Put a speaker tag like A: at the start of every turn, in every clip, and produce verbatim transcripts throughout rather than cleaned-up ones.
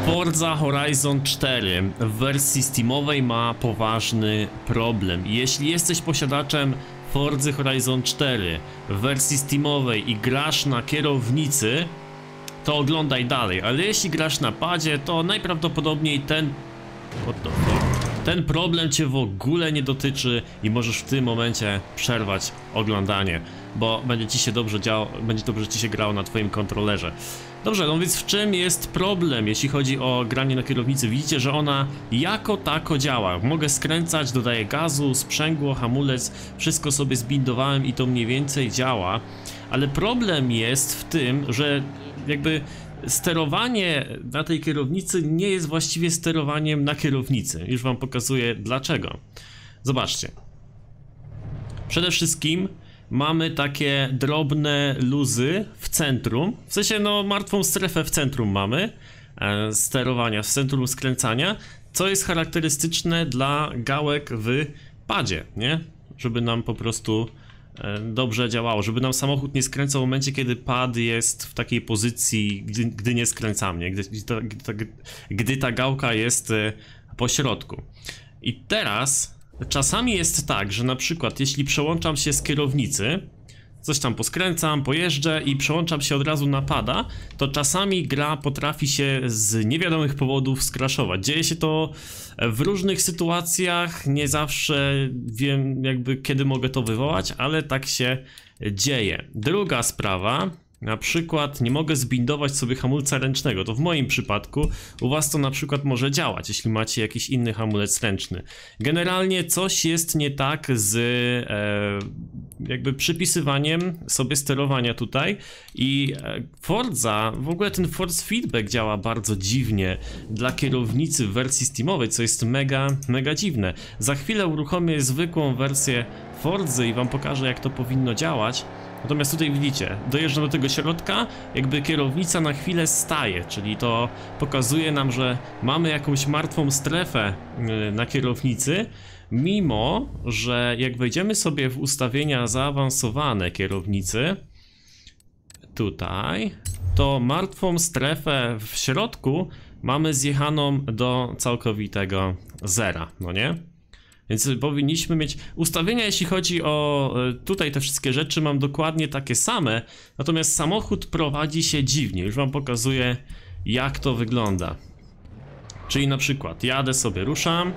A: Forza Horizon cztery w wersji steamowej ma poważny problem. Jeśli jesteś posiadaczem Forza Horizon cztery w wersji steamowej i grasz na kierownicy, to oglądaj dalej, ale jeśli grasz na padzie, to najprawdopodobniej ten ten problem cię w ogóle nie dotyczy i możesz w tym momencie przerwać oglądanie, bo będzie ci się dobrze działo, będzie dobrze ci się grało na twoim kontrolerze. Dobrze, no więc w czym jest problem, jeśli chodzi o granie na kierownicy? Widzicie, że ona jako tako działa. Mogę skręcać, dodaję gazu, sprzęgło, hamulec, wszystko sobie zbindowałem i to mniej więcej działa. Ale problem jest w tym, że jakby sterowanie na tej kierownicy nie jest właściwie sterowaniem na kierownicy. Już wam pokazuję dlaczego. Zobaczcie. Przede wszystkim mamy takie drobne luzy w centrum, w sensie no martwą strefę w centrum mamy e, sterowania, w centrum skręcania, co jest charakterystyczne dla gałek w padzie, nie? Żeby nam po prostu e, dobrze działało, żeby nam samochód nie skręcał w momencie, kiedy pad jest w takiej pozycji, gdy, gdy nie skręcamy, nie? Gdy, gdy, ta, gdy, ta, gdy ta gałka jest e, po środku. I teraz czasami jest tak, że na przykład jeśli przełączam się z kierownicy, coś tam poskręcam, pojeżdżę i przełączam się od razu na pada, to czasami gra potrafi się z niewiadomych powodów skraszować. Dzieje się to w różnych sytuacjach, nie zawsze wiem jakby kiedy mogę to wywołać, ale tak się dzieje. Druga sprawa. Na przykład nie mogę zbindować sobie hamulca ręcznego, to w moim przypadku u was to na przykład może działać, jeśli macie jakiś inny hamulec ręczny. Generalnie coś jest nie tak z e, jakby przypisywaniem sobie sterowania tutaj i e, Forza, w ogóle ten force feedback działa bardzo dziwnie dla kierownicy w wersji steamowej, co jest mega, mega dziwne. Za chwilę uruchomię zwykłą wersję Forzy i wam pokażę, jak to powinno działać. Natomiast tutaj widzicie, dojeżdżam do tego środka, jakby kierownica na chwilę staje, czyli to pokazuje nam, że mamy jakąś martwą strefę na kierownicy, mimo że jak wejdziemy sobie w ustawienia zaawansowane kierownicy, tutaj, to martwą strefę w środku mamy zjechaną do całkowitego zera, no nie? Więc powinniśmy mieć ustawienia, jeśli chodzi o tutaj te wszystkie rzeczy, mam dokładnie takie same, natomiast samochód prowadzi się dziwnie. Już wam pokazuję, jak to wygląda. Czyli na przykład jadę sobie, ruszam.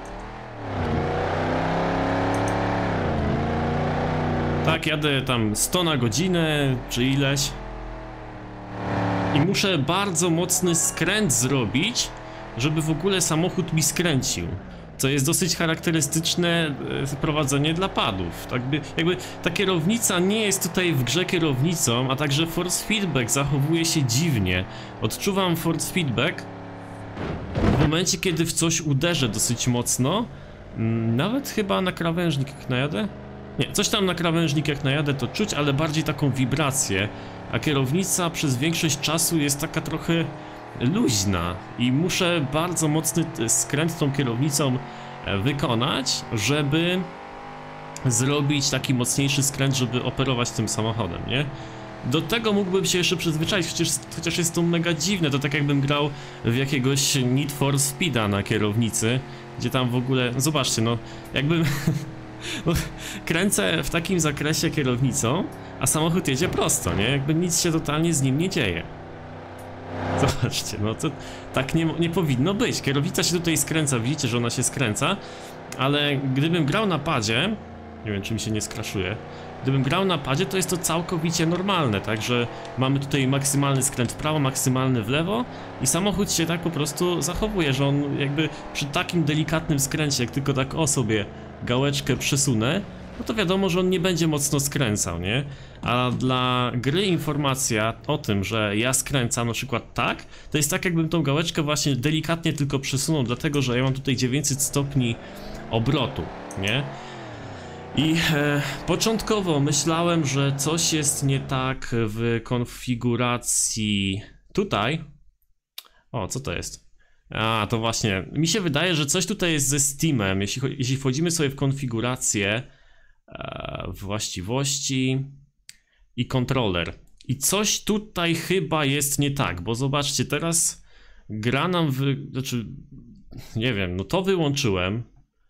A: Tak, jadę tam sto na godzinę, czy ileś. I muszę bardzo mocny skręt zrobić, żeby w ogóle samochód mi skręcił. Co jest dosyć charakterystyczne prowadzenie dla padów. Tak by, jakby ta kierownica nie jest tutaj w grze kierownicą, a także force feedback zachowuje się dziwnie. Odczuwam force feedback w momencie, kiedy w coś uderzę dosyć mocno. Nawet chyba na krawężnik jak najadę? Nie, coś tam na krawężnik jak najadę to czuć, ale bardziej taką wibrację. A kierownica przez większość czasu jest taka trochę luźna i muszę bardzo mocny skręt tą kierownicą wykonać, żeby zrobić taki mocniejszy skręt, żeby operować tym samochodem, nie? Do tego mógłbym się jeszcze przyzwyczaić, chociaż, chociaż jest to mega dziwne, to tak jakbym grał w jakiegoś Need for Speeda na kierownicy, gdzie tam w ogóle, zobaczcie, no jakbym no, kręcę w takim zakresie kierownicą, a samochód jedzie prosto, nie? Jakby nic się totalnie z nim nie dzieje. Zobaczcie, no to tak nie, nie powinno być. Kierownica się tutaj skręca, widzicie, że ona się skręca, ale gdybym grał na padzie, nie wiem, czy mi się nie skraszuje, gdybym grał na padzie, to jest to całkowicie normalne, także mamy tutaj maksymalny skręt w prawo, maksymalny w lewo i samochód się tak po prostu zachowuje, że on jakby przy takim delikatnym skręcie, jak tylko tak o sobie gałeczkę przesunę, no to wiadomo, że on nie będzie mocno skręcał, nie? A dla gry informacja o tym, że ja skręcam na przykład tak, to jest tak, jakbym tą gałeczkę właśnie delikatnie tylko przesunął, dlatego że ja mam tutaj dziewięćset stopni obrotu, nie? I e, początkowo myślałem, że coś jest nie tak w konfiguracji tutaj. O, co to jest? A, to właśnie, mi się wydaje, że coś tutaj jest ze Steamem, jeśli, jeśli wchodzimy sobie w konfigurację, właściwości i kontroler. I coś tutaj chyba jest nie tak, bo zobaczcie, teraz gra nam wy... znaczy, nie wiem, no to wyłączyłem.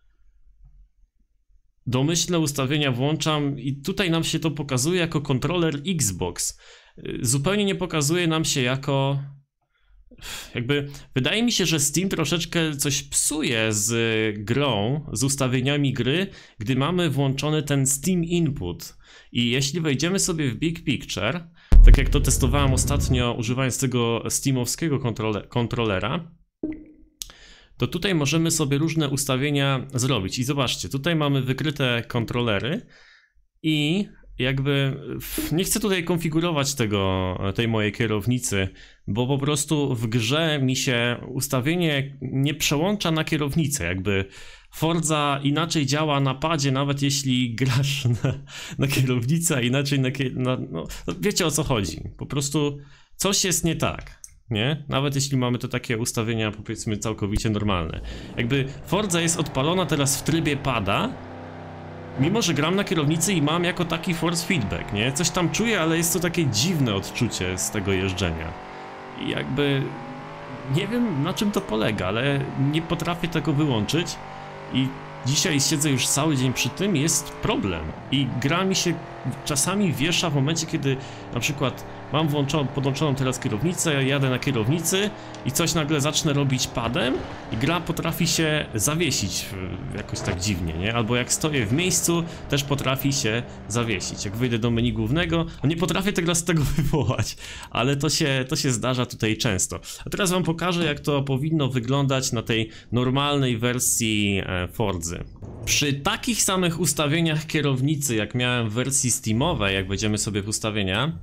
A: Domyślne ustawienia włączam i tutaj nam się to pokazuje jako kontroler Xbox. Zupełnie nie pokazuje nam się jako... Jakby, wydaje mi się, że Steam troszeczkę coś psuje z grą, z ustawieniami gry, gdy mamy włączony ten Steam Input. I jeśli wejdziemy sobie w Big Picture, tak jak to testowałem ostatnio używając tego steamowskiego kontrole kontrolera, to tutaj możemy sobie różne ustawienia zrobić. I zobaczcie, tutaj mamy wykryte kontrolery i jakby nie chcę tutaj konfigurować tego, tej mojej kierownicy, bo po prostu w grze mi się ustawienie nie przełącza na kierownicę, jakby Forza inaczej działa na padzie, nawet jeśli grasz na, na kierownicę, a inaczej na, na no, wiecie o co chodzi, po prostu coś jest nie tak, nie? Nawet jeśli mamy to takie ustawienia, powiedzmy, całkowicie normalne. Jakby Forza jest odpalona teraz w trybie pada, mimo że gram na kierownicy i mam jako taki force feedback, nie? Coś tam czuję, ale jest to takie dziwne odczucie z tego jeżdżenia. I jakby nie wiem, na czym to polega, ale nie potrafię tego wyłączyć i dzisiaj siedzę już cały dzień przy tym, jest problem. I gra mi się czasami wiesza w momencie, kiedy na przykład mam włączoną, podłączoną teraz kierownicę, jadę na kierownicy i coś nagle zacznę robić padem i gra potrafi się zawiesić jakoś tak dziwnie, nie? Albo jak stoję w miejscu, też potrafi się zawiesić. Jak wyjdę do menu głównego, no nie potrafię teraz tego wywołać, ale to się, to się zdarza tutaj często. A teraz wam pokażę, jak to powinno wyglądać na tej normalnej wersji Forzy. Przy takich samych ustawieniach kierownicy, jak miałem w wersji Steamowej, jak wejdziemy sobie w ustawienia,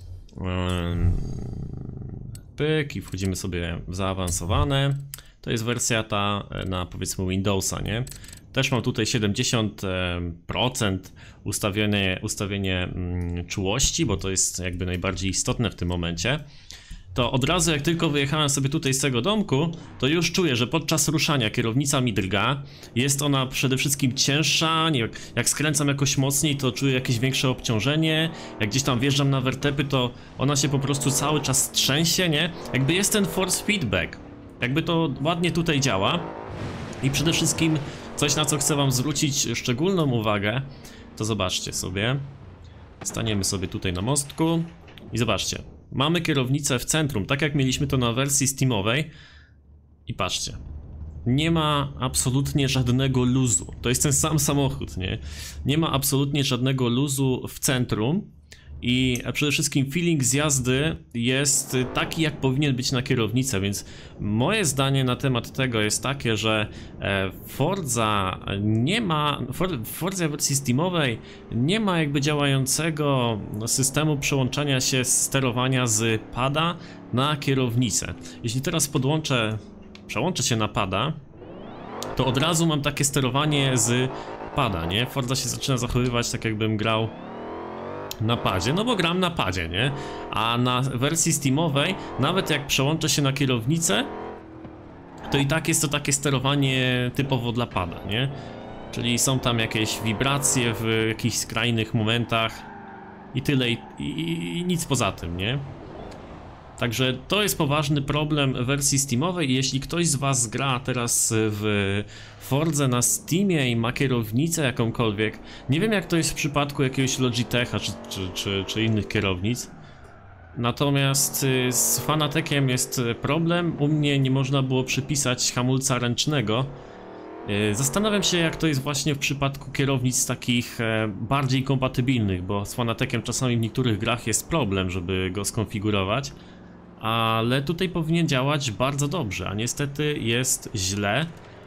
A: pyk i wchodzimy sobie w zaawansowane. To jest wersja ta na, powiedzmy, Windowsa, nie? Też mam tutaj siedemdziesiąt procent ustawienie, ustawienie czułości, bo to jest jakby najbardziej istotne w tym momencie. To od razu jak tylko wyjechałem sobie tutaj z tego domku, to już czuję, że podczas ruszania kierownica mi drga. Jest ona przede wszystkim cięższa, nie, jak skręcam jakoś mocniej, to czuję jakieś większe obciążenie. Jak gdzieś tam wjeżdżam na wertepy, to ona się po prostu cały czas trzęsie, nie? Jakby jest ten force feedback. Jakby to ładnie tutaj działa. I przede wszystkim coś, na co chcę wam zwrócić szczególną uwagę, to zobaczcie sobie. Staniemy sobie tutaj na mostku i zobaczcie. Mamy kierownicę w centrum, tak jak mieliśmy to na wersji Steamowej. I patrzcie, nie ma absolutnie żadnego luzu. To jest ten sam samochód, nie? Nie ma absolutnie żadnego luzu w centrum. I przede wszystkim feeling z jazdy jest taki, jak powinien być na kierownicę, więc moje zdanie na temat tego jest takie, że Forza nie ma, w Forzie wersji Steamowej nie ma jakby działającego systemu przełączania się z sterowania z pada na kierownicę. Jeśli teraz podłączę, przełączę się na pada, to od razu mam takie sterowanie z pada, nie? Forza się zaczyna zachowywać tak, jakbym grał na padzie, no bo gram na padzie, nie? A na wersji Steamowej, nawet jak przełączę się na kierownicę, to i tak jest to takie sterowanie typowo dla pada, nie? Czyli są tam jakieś wibracje w jakichś skrajnych momentach i tyle, i, i, i nic poza tym, nie? Także to jest poważny problem wersji Steamowej i jeśli ktoś z was gra teraz w Fordze na Steamie i ma kierownicę jakąkolwiek, nie wiem jak to jest w przypadku jakiegoś Logitecha czy, czy, czy, czy innych kierownic, natomiast z Fanatekiem jest problem, u mnie nie można było przypisać hamulca ręcznego. Zastanawiam się, jak to jest właśnie w przypadku kierownic takich bardziej kompatybilnych, bo z Fanatekiem czasami w niektórych grach jest problem, żeby go skonfigurować. Ale tutaj powinien działać bardzo dobrze, a niestety jest źle.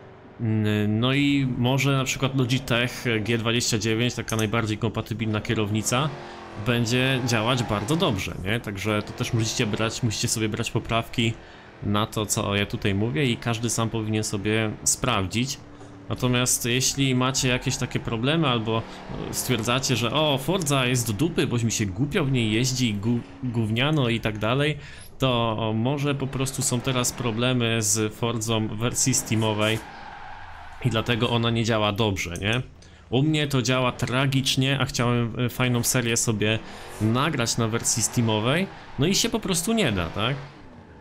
A: No i może na przykład Logitech G dwadzieścia dziewięć, taka najbardziej kompatybilna kierownica, będzie działać bardzo dobrze, nie? Także to też musicie brać, musicie sobie brać poprawki na to, co ja tutaj mówię i każdy sam powinien sobie sprawdzić. Natomiast jeśli macie jakieś takie problemy albo stwierdzacie, że o, Forza jest do dupy, boś mi się głupio w niej jeździ, gu, gówniano i tak dalej, to może po prostu są teraz problemy z Forzą w wersji Steamowej i dlatego ona nie działa dobrze, nie? U mnie to działa tragicznie, a chciałem fajną serię sobie nagrać na wersji Steamowej, no i się po prostu nie da, tak?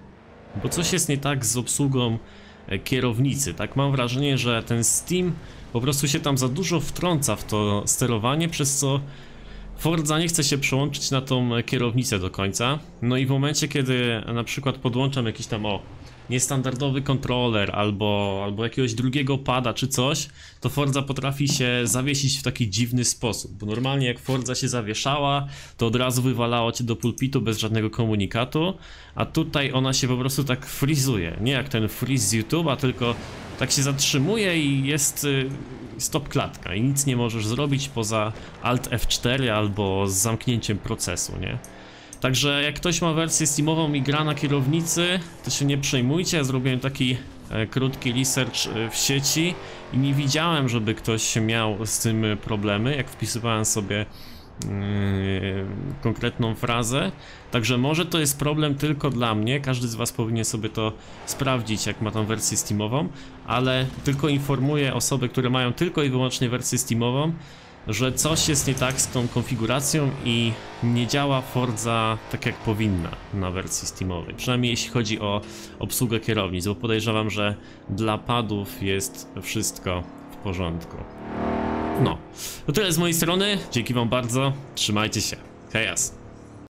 A: bo coś jest nie tak z obsługą kierownicy. Tak mam wrażenie, że ten Steam po prostu się tam za dużo wtrąca w to sterowanie, przez co Forza nie chce się przełączyć na tą kierownicę do końca. No i w momencie, kiedy na przykład podłączam jakiś tam o niestandardowy kontroler albo, albo jakiegoś drugiego pada czy coś, to Forza potrafi się zawiesić w taki dziwny sposób, bo normalnie jak Forza się zawieszała, to od razu wywalało cię do pulpitu bez żadnego komunikatu, a tutaj ona się po prostu tak freezuje, nie jak ten freeze z YouTube'a, tylko tak się zatrzymuje i jest y, stop klatka i nic nie możesz zrobić poza Alt F cztery albo z zamknięciem procesu, nie? Także jak ktoś ma wersję Steamową i gra na kierownicy, to się nie przejmujcie, ja zrobiłem taki e, krótki research e, w sieci i nie widziałem, żeby ktoś miał z tym problemy, jak wpisywałem sobie e, konkretną frazę. Także może to jest problem tylko dla mnie, każdy z was powinien sobie to sprawdzić, jak ma tą wersję Steamową, ale tylko informuję osoby, które mają tylko i wyłącznie wersję Steamową, że coś jest nie tak z tą konfiguracją i nie działa Forza tak jak powinna na wersji Steamowej. Przynajmniej jeśli chodzi o obsługę kierownic, bo podejrzewam, że dla padów jest wszystko w porządku. No, to tyle z mojej strony. Dzięki wam bardzo. Trzymajcie się. Hejas.